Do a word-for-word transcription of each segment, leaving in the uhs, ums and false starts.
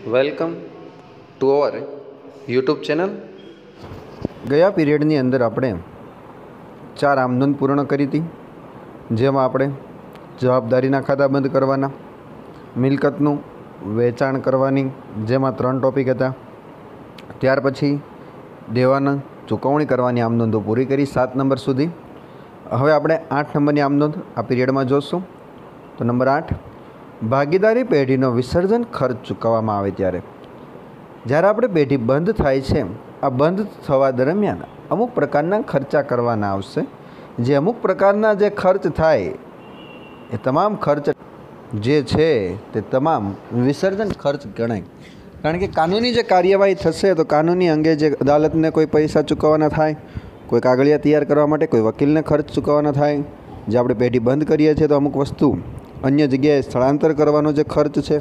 Welcome to our YouTube channel. ગયા પીરિયડની અંદર આપણે ચાર આમનોંધ પૂર્ણ કરી હતી, જેમાં આપણે જવાબદારીના ખાતા બંધ કરવાના, મિલકતનું વેચાણ કરવાની, જેમાં ત્રણ ટોપિક હતા। ત્યાર પછી દેવાના ચૂકવણી કરવાની આમનોંધો પૂરી કરી સાત નંબર સુધી। હવે આપણે આઠ નંબરની આમનોંધ આ પીરિયડમાં જોઈશું। તો નંબર આઠ, ભાગીદારી પેઢીનો વિસર્જન ખર્ચ ચૂકવવામાં આવે ત્યારે જ્યારે આપણે પેઢી બંધ થાય છે, આ બંધ થવા દરમિયાન અમુક પ્રકારના ખર્ચા કરવાના આવશે। જે અમુક પ્રકારના જે ખર્ચ થાય એ તમામ ખર્ચ જે છે તે તમામ વિસર્જન ખર્ચ ગણાય। કારણ કે કાનૂની જે કાર્યવાહી થશે તો કાનૂની અંગે જે અદાલતને કોઈ પૈસા ચૂકવવાના થાય, કોઈ કાગળિયા તૈયાર કરવા માટે કોઈ વકીલને ખર્ચ ચૂકવવાના થાય, જે આપણે પેઢી બંધ કરીએ છીએ તો અમુક વસ્તુ અન્ય જગ્યાએ સ્થળાંતર કરવાનો જે ખર્ચ છે,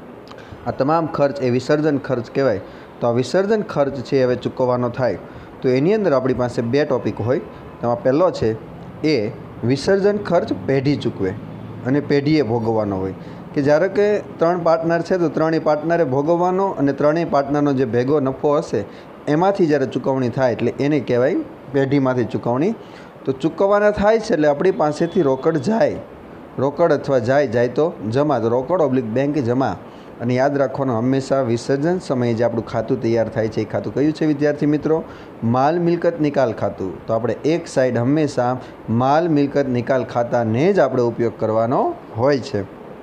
આ તમામ ખર્ચ એ વિસર્જન ખર્ચ કહેવાય। તો આ વિસર્જન ખર્ચ છે હવે ચૂકવવાનો થાય તો એની અંદર આપણી પાસે બે ટોપિક હોય। તેમાં પહેલો છે એ વિસર્જન ખર્ચ પેઢી ચૂકવે અને પેઢીએ ભોગવવાનો હોય, કે જ્યારે કે ત્રણ પાર્ટનર છે તો ત્રણેય પાર્ટનરે ભોગવવાનો અને ત્રણેય પાર્ટનરનો જે ભેગો નફો હશે એમાંથી જ્યારે ચૂકવણી થાય એટલે એને કહેવાય પેઢીમાંથી ચૂકવણી। તો ચૂકવવાના થાય છે એટલે આપણી પાસેથી રોકડ જાય, રોકડ અથવા જાય જાય તો જમા, તો રોકડ ઓબ્લિક બેંક જમા। અને યાદ રાખવાનું હંમેશા વિસર્જન સમયે જે આપણું ખાતું તૈયાર થાય છે એ ખાતું કયું છે વિદ્યાર્થી મિત્રો? માલ મિલકત નિકાલ ખાતું। તો આપણે એક સાઈડ હંમેશા માલ મિલકત નિકાલ ખાતાને જ આપણે ઉપયોગ કરવાનો હોય છે।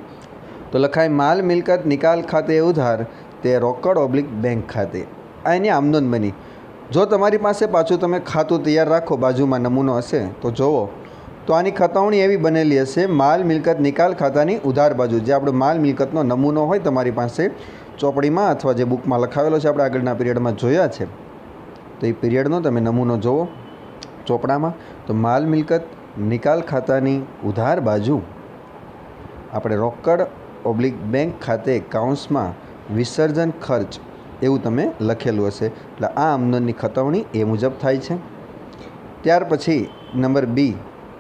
તો લખાય માલ મિલકત નિકાલ ખાતે ઉધાર તે રોકડ ઓબ્લિક બેંક ખાતે। આ એની આમનોંધ બની। જો તમારી પાસે પાછું તમે ખાતું તૈયાર રાખો, બાજુમાં નમૂનો હશે તો જોવો, તો આની ખતવણી એવી બનેલી હશે માલ મિલકત નિકાલ ખાતાની ઉધાર બાજુ, જે આપણો માલ મિલકતનો નમૂનો હોય તમારી પાસે ચોપડીમાં અથવા જે બુકમાં લખાવેલો છે, આપણે આગળના પીરિયડમાં જોયા છે, તો એ પીરિયડનો તમે નમૂનો જોવો ચોપડામાં। તો માલ મિલકત નિકાલ ખાતાની ઉધાર બાજુ આપણે રોકડ ઓબ્લિક બેંક ખાતે કાઉન્સમાં વિસર્જન ખર્ચ એવું તમે લખેલું હશે, એટલે આ આમનોંધની ખતવણી એ મુજબ થાય છે। ત્યાર પછી નંબર બી,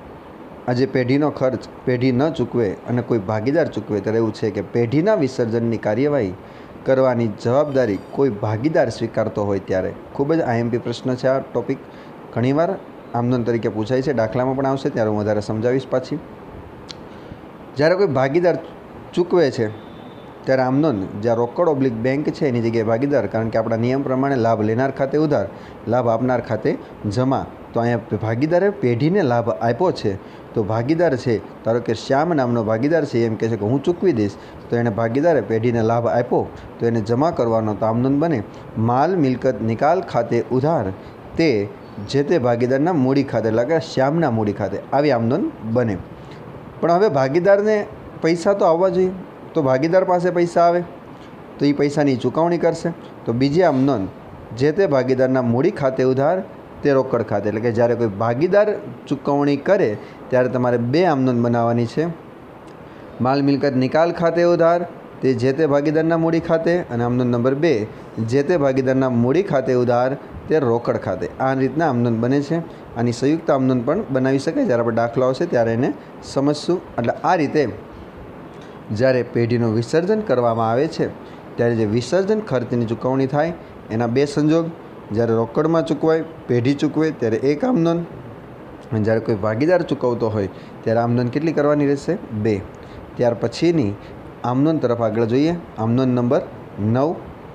આજે પેઢીનો ખર્ચ પેઢી ન ચૂકવે અને કોઈ ભાગીદાર ચૂકવે ત્યારે એવું છે કે પેઢીના વિસર્જનની કાર્યવાહી કરવાની જવાબદારી કોઈ ભાગીદાર સ્વીકારતો હોય ત્યારે। ખૂબ જ આઈએમપી પ્રશ્ન છે આ ટોપિક, ઘણીવાર આમનોંધ તરીકે પૂછાય છે, દાખલામાં પણ આવશે, ત્યારે હું વધારે સમજાવીશ પાછી। જ્યારે કોઈ ભાગીદાર ચૂકવે છે ત્યારે આમનોંધ જ્યાં રોકડ ઓબ્લિક બેંક છે એની જગ્યાએ ભાગીદાર, કારણ કે આપણા નિયમ પ્રમાણે લાભ લેનાર ખાતે ઉધાર, લાભ આપનાર ખાતે જમા। તો અહીંયા ભાગીદારે પેઢીને લાભ આપ્યો છે તો ભાગીદાર છે, ધારો કે શ્યામ નામનો ભાગીદાર છે, એમ કહે છે કે હું ચૂકવી દઈશ, તો એને ભાગીદારે પેઢીને લાભ આપ્યો તો એને જમા કરવાનો તો આમનોંધ બને માલ મિલકત નિકાલ ખાતે ઉધાર તે જે તે ભાગીદારના મૂડી ખાતે, એટલે કે શ્યામના મૂડી ખાતે, આવી આમનોંધ બને। પણ હવે ભાગીદારને પૈસા તો આવવા જોઈએ, તો ભાગીદાર પાસે પૈસા આવે તો એ પૈસાની ચૂકવણી કરશે, તો બીજી આમનોંધ જે તે ભાગીદારના મૂડી ખાતે ઉધાર તે રોકડ ખાતે, એટલે કે જ્યારે કોઈ ભાગીદાર ચૂકવણી કરે ત્યારે તમારે બે આમનોંધ બનાવવાની છે। માલ મિલકત નિકાલ ખાતે ઉધાર તે જે તે ભાગીદારના મૂડી ખાતે, અને આમનોંધ નંબર બે જે તે ભાગીદારના મૂડી ખાતે ઉધાર તે રોકડ ખાતે। આ રીતના આમનોંધ બને છે। આની સંયુક્ત આમનોંધ પણ બનાવી શકાય, જ્યારે આપણે દાખલો આવશે ત્યારે એને સમજશું। એટલે આ રીતે જ્યારે પેઢીનું વિસર્જન કરવામાં આવે છે ત્યારે જે વિસર્જન ખર્ચની ચૂકવણી થાય એના બે સંજોગ, જ્યારે રોકડમાં ચૂકવાય પેઢી ચૂકવે ત્યારે એક આમનોંધ, અને જ્યારે કોઈ ભાગીદાર ચૂકવતો હોય ત્યારે આમનોંધ કેટલી કરવાની રહેશે? બે। ત્યાર પછીની આમનોંધ તરફ આગળ જોઈએ। આમનોંધ નંબર નવ,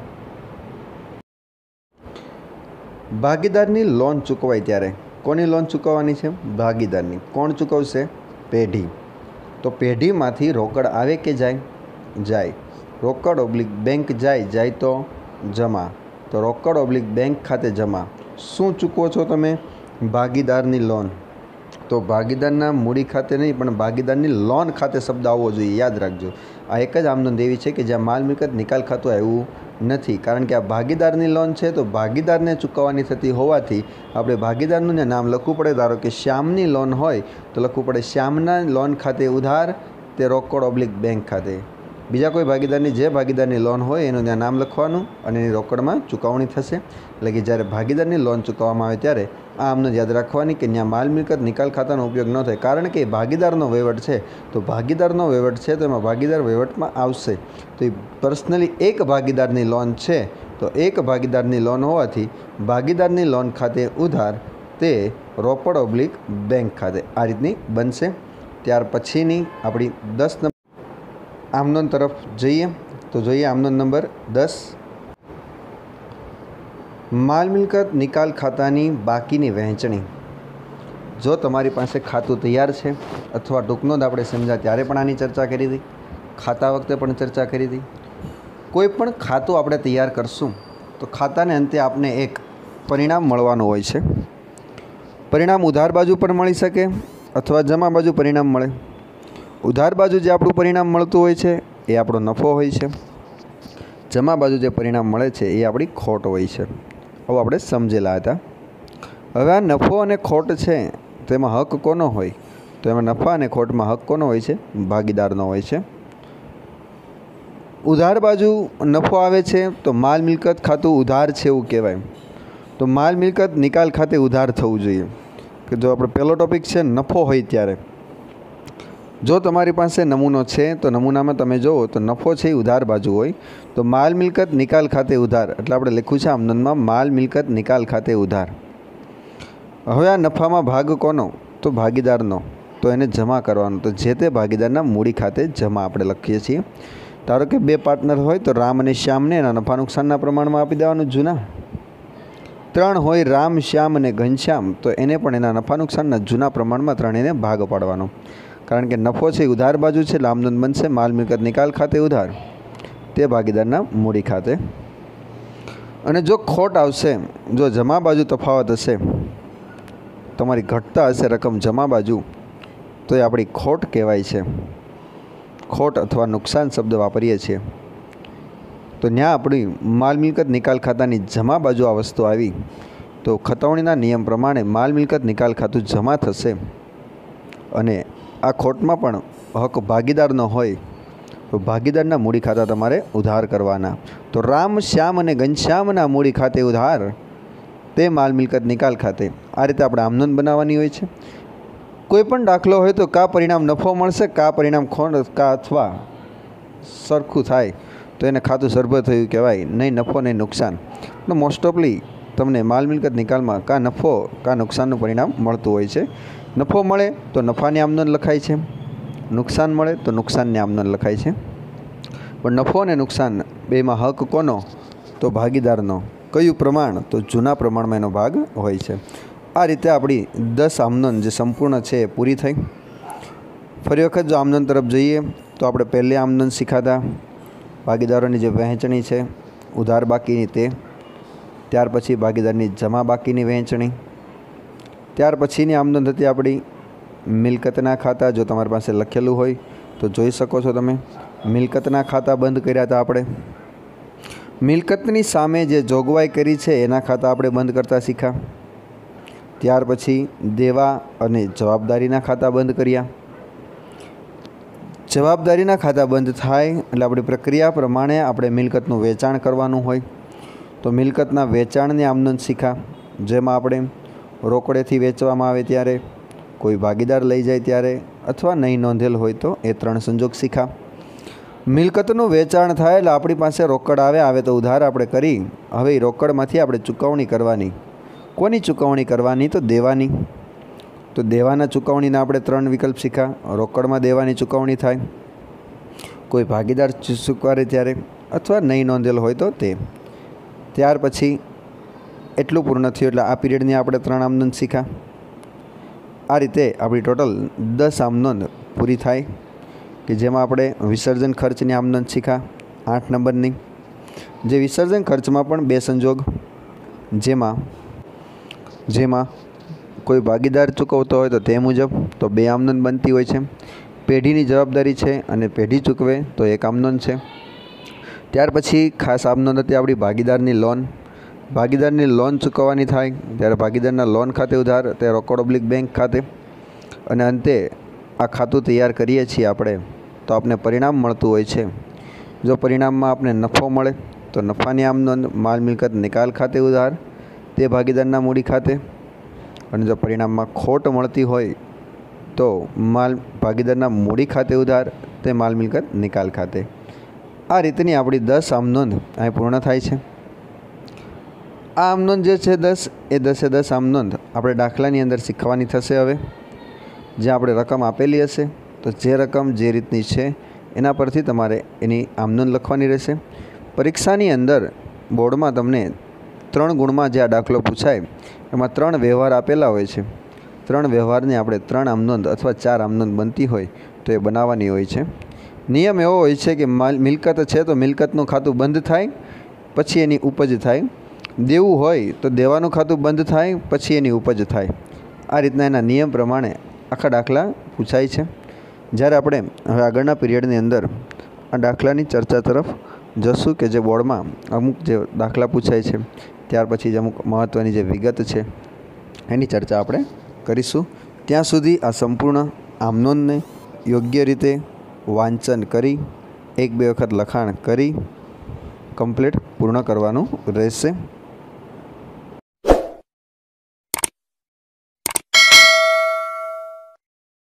ભાગીદારની લોન ચૂકવાય ત્યારે કોની લોન ચૂકવવાની છે? ભાગીદારની। કોણ ચૂકવશે? પેઢી। તો પેઢીમાંથી રોકડ આવે કે જાય? જાય। રોકડ ઓબ્લિક બેંક જાય, જાય તો જમા, તો રોકડ ઓબ્લિક બેંક ખાતે જમા। શું ચૂકવો છો તમે? ભાગીદારની લોન। તો ભાગીદારના મૂડી ખાતે નહીં પણ ભાગીદારની લોન ખાતે શબ્દ આવવો જોઈએ, યાદ રાખજો। આ એક જ આમનોંધ એવી છે કે જ્યાં માલ મિલકત નિકાલ ખાતું આવ્યું નથી, કારણ કે આ ભાગીદારની લોન છે તો ભાગીદારને ચૂકવવાની થતી હોવાથી આપણે ભાગીદારનું ને નામ લખવું પડે। ધારો કે શ્યામની લોન હોય તો લખવું પડે શ્યામના લોન ખાતે ઉધાર તે રોકડ ઓબ્લિક બેંક ખાતે, બીજા કોઈ ભાગીદારની જે ભાગીદારની લોન હોય એનું ત્યાં નામ લખવાનું અને એની રોકડમાં ચૂકવણી થશે. એટલે કે જ્યારે ભાગીદારની લોન ચૂકવવામાં આવે ત્યારે આ આમનોંધ યાદ રાખવાની કે ત્યાં માલ મિલકત નિકાલ ખાતાનો ઉપયોગ ન થાય, કારણ કે ભાગીદારનો વહીવટ છે. તો ભાગીદારનો વહીવટ છે તો એમાં ભાગીદાર વહીવટમાં આવશે. તો એ પર્સનલી એક ભાગીદારની લોન છે તો એક ભાગીદારની લોન હોવાથી ભાગીદારની લોન ખાતે ઉધાર તે રોકડ ઓબ્લિક બેંક ખાતે આ રીતની બનશે. ત્યાર પછીની આપણી દસ નંબર આમનોંધ તરફ જઈએ તો જોઈએ આમનોંધ નંબર દસ. માલ મિલકત નિકાલ ખાતાની બાકીની વહેંચણી. જો તમારી પાસે ખાતું તૈયાર છે અથવા ટૂંકનોંધ આપણે સમજ્યા ત્યારે પણ આની ચર્ચા કરી હતી, ખાતા વખતે પણ ચર્ચા કરી હતી. કોઈ પણ ખાતું આપણે તૈયાર કરશું તો ખાતાને અંતે આપને એક પરિણામ મળવાનું હોય છે. પરિણામ ઉધાર બાજુ પર મળી શકે અથવા જમા બાજુ પરિણામ મળે. ઉધાર બાજુ જે આપણું પરિણામ મળતું હોય છે એ આપણો નફો હોય છે. જમા બાજુ જે પરિણામ મળે છે એ આપણી ખોટ હોય છે. આવું આપણે સમજેલા હતા. હવે આ નફો અને ખોટ છે તેમાં હક કોનો હોય? તો એમાં નફા અને ખોટમાં હક કોનો હોય છે? ભાગીદારનો હોય છે. ઉધાર બાજુ નફો આવે છે તો માલ મિલકત ખાતું ઉધાર છે એવું કહેવાય. તો માલ મિલકત નિકાલ ખાતે ઉધાર થવું જોઈએ. કે જો આપણો પહેલો ટૉપિક છે નફો હોય ત્યારે, જો તમારી પાસે નમૂનો છે તો નમૂનામાં તમે જુઓ તો નફો છે એ ઉધાર બાજુ હોય. તો માલ મિલકત નિકાલ ખાતે ઉધાર એટલે આપણે લખ્યું છે આમનોંધમાં માલ મિલકત નિકાલ ખાતે ઉધાર. હવે આ નફામાં ભાગ કોનો? તો ભાગીદારનો. તો એને જમા કરવાનો. તો જે તે ભાગીદારના મૂડી ખાતે જમા આપણે લખીએ છીએ. ધારો કે બે પાર્ટનર હોય તો રામ અને શ્યામને એના નફા નુકસાનના પ્રમાણમાં આપી દેવાનું જૂના. ત્રણ હોય રામ, શ્યામ અને ઘનશ્યામ તો એને પણ એના નફા નુકસાનના જૂના પ્રમાણમાં ત્રણેયને ભાગ પાડવાનો. કારણ કે નફો છે ઉધાર બાજુ છે એટલે આમનોંધ બનશે માલ મિલકત નિકાલ ખાતે ઉધાર તે ભાગીદારના મૂડી ખાતે. અને જો ખોટ આવશે, જો જમા બાજુ તફાવત હશે, તમારી ઘટતા હશે રકમ જમા બાજુ, તો એ આપણી ખોટ કહેવાય છે. ખોટ અથવા નુકસાન શબ્દ વાપરીએ છીએ. તો ત્યાં આપણી માલ મિલકત નિકાલ ખાતાની જમા બાજુ આ વસ્તુ આવી તો ખતવણીના નિયમ પ્રમાણે માલ મિલકત નિકાલ ખાતું જમા થશે. અને આ ખોટમાં પણ હક ભાગીદારનો હોય તો ભાગીદારના મૂડી ખાતા તમારે ઉધાર કરવાના. તો રામ, શ્યામ અને ઘનશ્યામના મૂડી ખાતે ઉધાર તે માલ મિલકત નિકાલ ખાતે. આ રીતે આપણે આમનોંધ બનાવવાની હોય છે. કોઈ પણ દાખલો હોય તો કા પરિણામ નફો મળશે, કા પરિણામ ખોટ, કા અથવા સરખું થાય તો એને ખાતું સરભર થયું કહેવાય, નહીં નફો નહીં નુકસાન. તો મોસ્ટ ઓફલી તમને માલ મિલકત નિકાલમાં કા નફો કા નુકસાનનું પરિણામ મળતું હોય છે. નફો મળે તો નફાની આમનોંધ લખાય છે, નુકસાન મળે તો નુકસાનની આમનોંધ લખાય છે. પણ નફો અને નુકસાન બેમાં હક કોનો? તો ભાગીદારનો. કયું પ્રમાણ? તો જૂના પ્રમાણમાં એનો ભાગ હોય છે. આ રીતે આપણી દસ આમનોંધ જે સંપૂર્ણ છે એ પૂરી થઈ. ફરી વખત જો આમનોંધ તરફ જઈએ તો આપણે પહેલી આમનોંધ શીખાતા ભાગીદારોની જે વહેંચણી છે ઉધાર બાકીની તે, ત્યાર પછી ભાગીદારની જમા બાકીની વહેંચણી, ત્યાર પછીની આમનોંધ હતી આપણી મિલકતના ખાતા. જો તમારી પાસે લખેલું હોય તો જોઈ શકો છો તમે. મિલકતના ખાતા બંધ કર્યા હતા આપણે. મિલકતની સામે જે જોગવાઈ કરી છે એના ખાતા આપણે બંધ કરતા શીખ્યા. ત્યાર પછી દેવા અને જવાબદારીના ખાતા બંધ કર્યા. જવાબદારીના ખાતા બંધ થાય એટલે આપણી પ્રક્રિયા પ્રમાણે આપણે મિલકતનું વેચાણ કરવાનું હોય. તો મિલકતના વેચાણની આમનોંધ શીખ્યા, જેમાં આપણે રોકડેથી વેચવામાં આવે ત્યારે, કોઈ ભાગીદાર લઈ જાય ત્યારે અથવા નહીં નોંધેલ હોય તો એ ત્રણ સંજોગ શીખ્યા. મિલકતનું વેચાણ થાય એટલે આપણી પાસે રોકડ આવે આવે તો ઉધાર આપણે કરી હવે એ રોકડમાંથી આપણે ચૂકવણી કરવાની. કોની ચૂકવણી કરવાની? તો દેવાની. તો દેવાના ચૂકવણીના આપણે ત્રણ વિકલ્પ શીખ્યા. રોકડમાં દેવાની ચૂકવણી થાય, કોઈ ભાગીદાર ચૂકવારે ત્યારે અથવા નહીં નોંધેલ હોય તો તે. ત્યાર પછી એટલું પૂર્ણ થયું એટલે આ પીરિયડની આપણે ત્રણ આમનોંધ શીખ્યા. આ રીતે આપણી ટોટલ દસ આમનોંધ પૂરી થાય કે જેમાં આપણે વિસર્જન ખર્ચની આમનોંધ શીખ્યા આઠ નંબરની. જે વિસર્જન ખર્ચમાં પણ બે સંજોગ, જેમાં જેમાં કોઈ ભાગીદાર ચૂકવતો હોય તો તે મુજબ તો બે આમનોંધ બનતી હોય છે. પેઢીની જવાબદારી છે અને પેઢી ચૂકવે તો એક આમનોંધ છે. ત્યાર પછી ખાસ આમનોંધ હતી આપણી ભાગીદારની લોન. ભાગીદારની લોન ચૂકવવાની થાય ત્યારે ભાગીદારના લોન ખાતે ઉધાર તે રોકડ ઓબ્લિક બેંક ખાતે. અને અંતે આ ખાતું તૈયાર કરીએ છીએ આપણે તો આપણે પરિણામ મળતું હોય છે જો પરિણામમાં આપણે નફો મળે તો નફાની આમ નોંધ માલ મિલકત નિકાલ ખાતે ઉધાર તે ભાગીદારના મૂડી ખાતે, અને જો પરિણામમાં ખોટ મળતી હોય તો માલ ભાગીદારના મૂડી ખાતે ઉધાર તે માલ મિલકત નિકાલ ખાતે. આ રીતની આપણી દસ આમ નોંધ અહીં પૂર્ણ થાય છે. આ આમ નોંધ જે છે દસ એ દસે દસ આમ નોંધ આપણે દાખલાની અંદર શીખવાની થશે. હવે જ્યાં આપણે રકમ આપેલી હશે તો જે રકમ જે રીતની છે એના પરથી તમારે એની આમ નોંધ લખવાની રહેશે. પરીક્ષાની અંદર બોર્ડમાં તમને ત્રણ ગુણમાં જે આ દાખલો પૂછાય એમાં ત્રણ વ્યવહાર આપેલા હોય છે. ત્રણ વ્યવહારની આપણે ત્રણ આમ નોંધ અથવા ચાર આમ નોંધ બનતી હોય તો એ બનાવવાની હોય છે. નિયમ એવો હોય છે કે માલ મિલકત છે તો મિલકતનું ખાતું બંધ થાય પછી એની ઉપજ થાય. દેવું હોય તો દેવાનું ખાતું બંધ થાય પછી એની ઉપજ થાય. આ રીતના એના નિયમ પ્રમાણે આખા દાખલા પૂછાય છે. જ્યારે આપણે હવે આગળના પીરિયડની અંદર આ દાખલાની ચર્ચા તરફ જશું કે જે બોર્ડમાં અમુક જે દાખલા પૂછાય છે ત્યાર પછી જ અમુક મહત્ત્વની જે વિગત છે એની ચર્ચા આપણે કરીશું. ત્યાં સુધી આ સંપૂર્ણ આમ નોંધને યોગ્ય રીતે વાંચન કરી એક બે વખત લખાણ કરી કમ્પ્લીટ પૂર્ણ કરવાનું રહેશે.